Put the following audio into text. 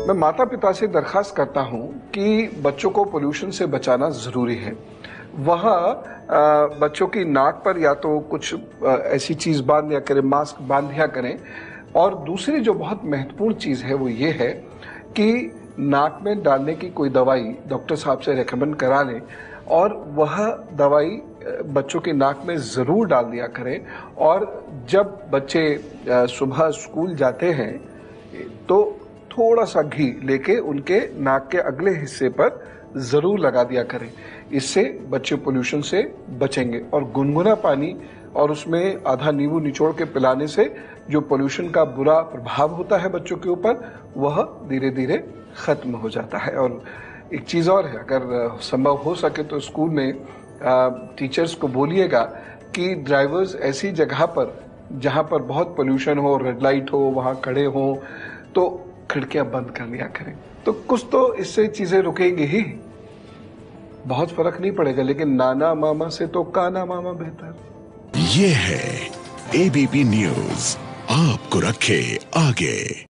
मैं माता पिता से दरख्वास्त करता हूं कि बच्चों को पोल्यूशन से बचाना ज़रूरी है। वह बच्चों की नाक पर या तो कुछ ऐसी चीज़ बांध दिया करें, मास्क बांध दिया करें। और दूसरी जो बहुत महत्वपूर्ण चीज़ है वो ये है कि नाक में डालने की कोई दवाई डॉक्टर साहब से रेकमेंड करा लें और वह दवाई बच्चों की नाक में ज़रूर डाल दिया करें। और जब बच्चे सुबह स्कूल जाते हैं तो थोड़ा सा घी लेके उनके नाक के अगले हिस्से पर ज़रूर लगा दिया करें। इससे बच्चे पोल्यूशन से बचेंगे। और गुनगुना पानी और उसमें आधा नींबू निचोड़ के पिलाने से जो पोल्यूशन का बुरा प्रभाव होता है बच्चों के ऊपर, वह धीरे धीरे ख़त्म हो जाता है। और एक चीज़ और है, अगर संभव हो सके तो स्कूल में टीचर्स को बोलिएगा कि ड्राइवर्स ऐसी जगह पर जहाँ पर बहुत पोल्यूशन हो, रेड लाइट हो, वहाँ खड़े हों तो खिड़कियाँ बंद कर लिया करें। तो कुछ तो इससे चीज़ें रुकेंगी ही, बहुत फर्क नहीं पड़ेगा। लेकिन नाना मामा से तो काना मामा बेहतर। ये है एबीपी न्यूज़, आपको रखे आगे।